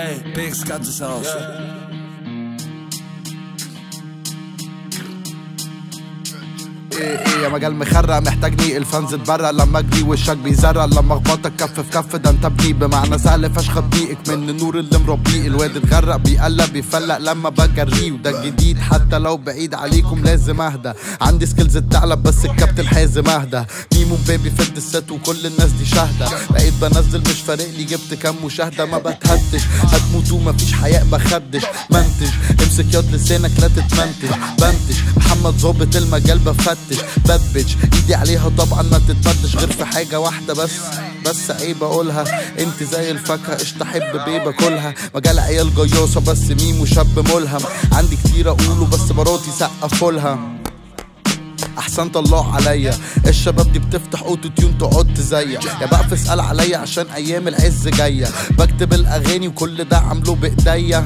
Big got this house. ايه يا مجال مخرق محتاجني الفانز اتبرق لما اجري وشك بيزرق لما اخبطك كف في كف ده انت ابني بمعنى سهل فشخ اضيقك من النور اللي مربيه الواد اتغرق بيقلب بيفلق لما بجريه وده الجديد حتى لو بعيد عليكم لازم اهدى عندي سكيلز اتعلب بس الكابتن حازم اهدى ميمو بيبي فد الست وكل الناس دي شاهده بقيت بنزل مش فارق لي جبت كام مشاهده ما بتهدش هتموتوا مفيش حياء بخدش منتج امسك ياض لسانك لا تتمنتج بنتج محمد ظابط المجال بفتش باد بيتش ايدي عليها طبعا ما تتفتش غير في حاجه واحده بس عيب اقولها انت زي الفاكهه قشطه حب بيبه كلها مجال عيال جياصه بس ميمو شاب ملهم عندي كتير اقوله بس مراتي سقفولها احسنت الله عليا الشباب دي بتفتح اوتو تيون تقعد تزيق يا بقى اسال عليا عشان ايام العز جايه بكتب الاغاني وكل ده عامله بايديا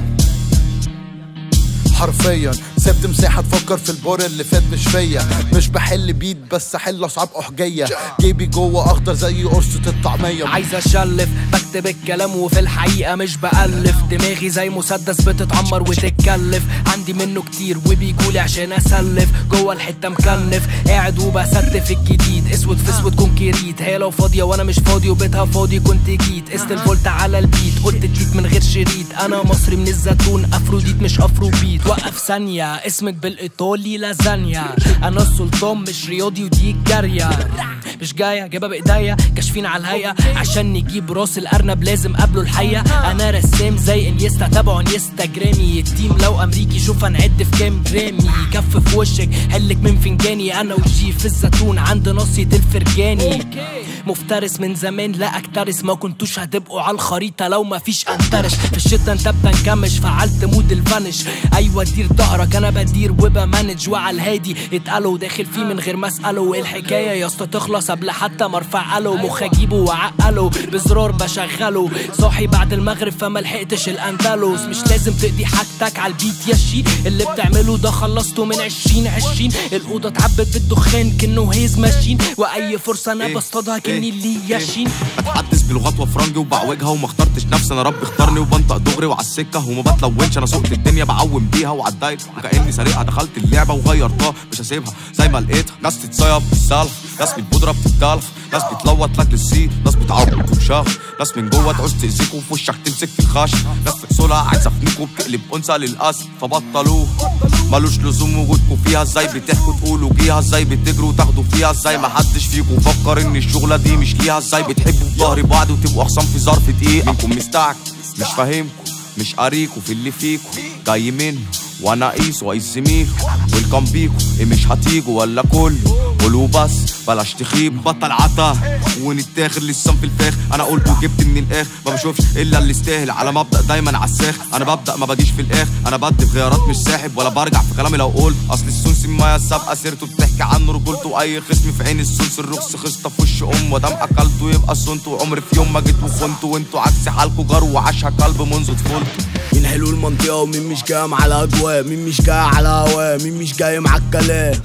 حرفيا سبت مساحه تفكر في البار اللي فات مش فيا مش بحل بيت بس احل اصعاب احجيه جيبي جوه اخضر زي قرصه الطعميه عايز اشلف بكتب الكلام وفي الحقيقه مش بالف دماغي زي مسدس بتتعمر وتتكلف عندي منه كتير وبيجولي عشان اسلف جوه الحته مكلف قاعد وبستف الجديد اسود في اسود كونكريت هي لو فاضيه وانا مش فاضي وبيتها فاضي كنت جيت قست الفولت على البيت قلت التيت من غير شريط انا مصري من الزيتون افروديت مش افرو بيت وقف ثانيه اسمك بالايطالي لازانيا انا السلطان مش رياضي ودي الجاريه مش جايه جايبها بايديا كاشفين على الهيئه عشان نجيب راس الارنب لازم قبله الحيه انا رسام زي انيستا تابعوا انيستاجرامي التيم لو امريكي شوف هنعد في كام جرامي كف في وشك حلك من فنجاني انا وجي في الزيتون عند ناصيه الفرجاني مفترس من زمان لا اكترس ما كنتوش هتبقوا على الخريطه لو ما فيش انترش في الشتا انت بتنكمش فعلت مود الفانش ايوه دير ظهرك انا بدير وبمانج وعلى الهادي اتقالوا داخل فيه من غير ما اساله وايه الحكايه يا اسطى تخلص قبل حتى ما ارفع له مخ اجيبه واعقله بزرار بشغله صاحي بعد المغرب فما لحقتش الاندلس مش لازم تقضي حاجتك على البيت يا شي اللي بتعمله ده خلصته من 2020 الاوضه اتعبت بالدخان كانه هيز ماشين واي فرصه انا بصطادها كاني اللي ياشين بتحدث بلغات وفرنجي وبعوجها وما اخترتش نفسي انا ربي اختارني وبنطق دغري وعلى السكه وما بتلونش انا سوقت الدنيا بعوم بيها وعلى الدايت وكاني سارقها دخلت اللعبه وغيرتها مش هسيبها زي ما لقيتها ناس تتصيب بالسلف ناس بالبودره بتتكلف ناس بتلوت لك للسي ناس بتعرض وشاف ناس من جوه تعوز تاذيك وفي وشك تمسك في الخشب ناس في اصولها عايزه افنيك وبتقلب انثى للاسف فبطلوه ملوش لزوم وجودكوا فيها ازاي بتحكوا تقولوا جيها ازاي بتجروا وتاخدوا فيها ازاي محدش فيكوا فكر ان الشغله دي مش ليها ازاي بتحبوا في ظهر بعض وتبقوا اخصام في ظرف دقيقه منكم مستعجل مش فاهمكوا مش قاريكوا في اللي فيكوا جاي منه وانا قيس وقيس زميل ويلكم بيكوا ايه مش هتيجوا ولا كله قولوا بس بلاش تخيب بطل عطا ونتاخر للصنف الفاخر انا قلت وجبت من الاخر ما بشوفش الا اللي يستاهل على مبدا دايما على الساخر انا ببدا ما باجيش في الاخر انا بدي في غيارات مش ساحب ولا برجع في كلامي لو قلت اصل السنس ما السابقه سيرته بتحكي عنه رجولته واي خصم في عين السنس الرخص خصته في وش ودام اكلته يبقى صنته وعمري في يوم ما جيت وخنته وانتوا عكس حالكوا جرو وعاشها كلب منذ طفولته مين حلو المنطقه ومين مش جاي على اجواء مين مش جاي على هواه مين مش جاي مع الكلام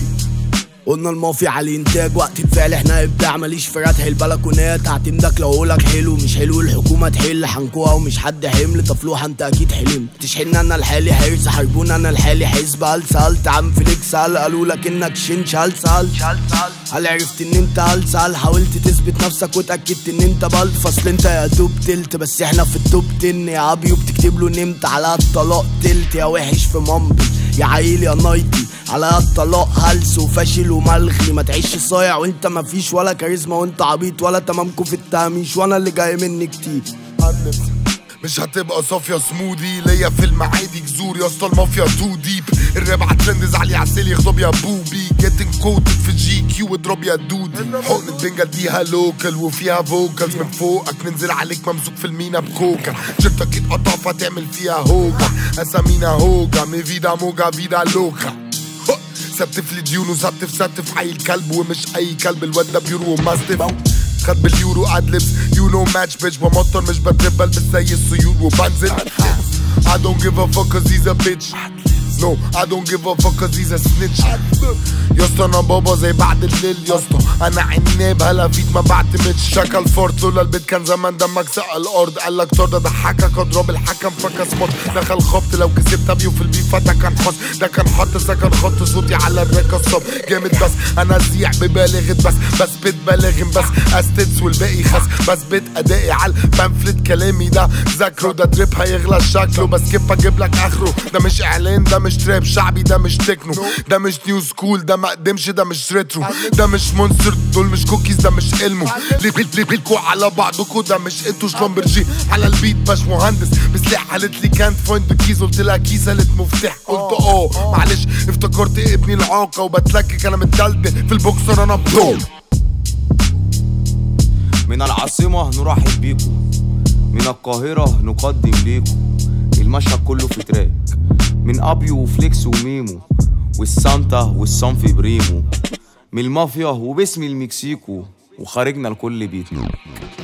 قلنا المافيا على الانتاج وقت الفعل احنا ابداع ماليش في فتح البلكونات هعتمدك لو اقولك حلو مش حلو الحكومه تحل حنكوها ومش حد حمل طفلوها انت اكيد حلمت تشحن انا الحالي حرص حاربونا انا الحالي حزب هل سالت عم فليكس هل قالوا لك انك شنش هل سالت هل عرفت ان انت هل سال حاولت تثبت نفسك واتاكدت ان انت بلد فصل انت يا دوب تلت بس احنا في التوب 10 يا ابيو بتكتب له نمت على الطلاق تلت يا وحش في مامبل يا عيل يا نايتي على الطلاق هلس وفاشل وملغي ما تعيش صايع وانت مفيش ولا كاريزما وانت عبيط ولا تمامكو في التهميش وانا اللي جاي مني كتير مش هتبقى صافية سمودي ليا في المعادي جذور يا اسطى المافيا تو ديب الراب عالترندز علي عسل يخطب يا بوبي جيتنج كوتد في جي كيو اضرب يا دودي حقنة بنجا اديها لوكال وفيها فوكالز من فوقك ننزل عليك ممسوك في المينا بكوكا شرطك اتقطع فتعمل فيها هوجا اسامينا هوجا مي فيدا موجا فيدا لوكا ستف لي ديونه ستف عيل كلب ومش اي كلب الواد ده بيورو وماستف خد باليورو ادلبس يو نو ماتش بيتش بمطر مش بتربل بس زي السيول وبنزل I don't give a fuck cause he's a bitch No I don't give a fuck cause he's a snitch. يسطا انا بابا زي بعد الليل يسطا، انا عناب هلا فيك ما بعتمدش. شكل فورت لولا البيت كان زمان دمك سقى الارض. قالك طرد ضحكك اضرب الحكم فكس مط. دخل خبط لو كسبت ابيو في البيف ده كان حظ. ده كان حط سكن خط صوتي على الركه الصب جامد بس انا زيع ببالغت بس بيت بالغم بس استدس والباقي خس. بس بيت ادائي على البامفلت كلامي ده ذاكره. ده دريب هيغلى شكله بس كيف اجيب لك اخره. ده مش اعلان ده مش تراب شعبي ده مش تكنو. ده مش نيو سكول ده مقدمش ده مش ريترو. ده مش مونستر دول مش كوكيز ده مش علمه. ليكوا على بعضكوا ده مش انتوا شلومبرجي على البيت باش مهندس بسلاح. قالت لي كانت فايند ذا كيز قلت لها كيس قالت مفتاح. قلت معلش افتكرت ابني العاقه وبتلكك انا متدلدل في البوكسر انا بدوم. من العاصمة نرحب بيكو، من القاهرة نقدم ليكو المشهد كله في تراك من ابيو وفليكس وميمو والسانتا والصنف بريمو. من المافيا وباسم المكسيكو وخارجنا لكل بيتنا.